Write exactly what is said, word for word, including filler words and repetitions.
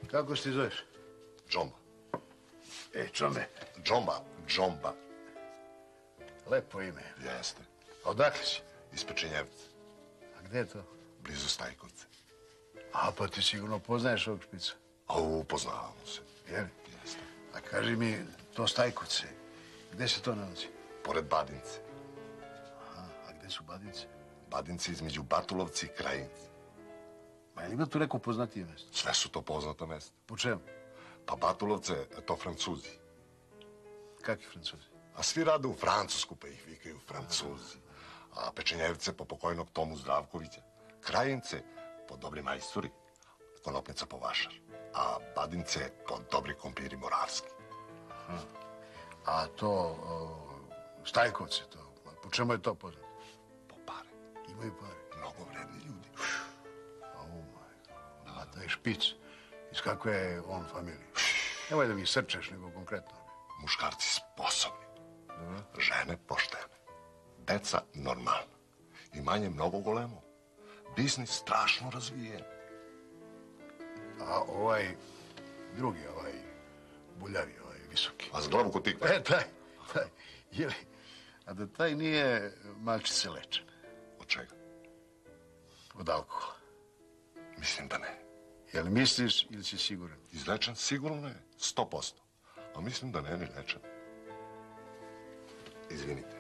Kako se ti zoveš? Džomba. E, čome? Džomba, Džomba. Lepo ime. Jeste. Odakle si? Iz Pečenjevca. A gde je to? Blizu Stajkovce. A, pa ti sigurno poznaješ ovog špica. A upoznavamo se. Jel? Jeste. A kaži mi, to Stajkovce, gde se to nalazi? Pored Badince. Aha, a gde su Badince? Badince između Batulovci i Krajinci. Ma je li ima tu neko poznatije mesto? Sve su to poznata mesta. Po čemu? Pa Batulovce, to Francuzi. Kakvi Francuzi? A svi rade u Francusku, pa ih vikaju Francuzi. A Pečenjevce po pokojnog Tomu Zdravkovića. Krajince po dobri majstori, konopnica po vašar. A Badince po dobri kompiri Moravski. Aha. A to, o, Stajkovce, to, po čemu je to poznato? Po pare. Imaju pare. Mnogo vredni ljudi. Oh my God. A taj špic, iz kakve je on familije? Nemoj da mi srčeš, nego konkretno. Muškarci sposobni. Dobro. Žene poštene. Deca normalna. Imanje mnogo golemo. Biznis strašno razvijen. A ovaj drugi, ovaj buljavi, ovaj visoki. A s glavu kod tikva? E, taj, taj. Je li, a da taj nije malčice lečen? Od čega? Od alkohola. Mislim da ne. Je li misliš ili si siguran? Izlečen sigurno ne. Sto posto. A mislim da ne ni lečen. Izvinite.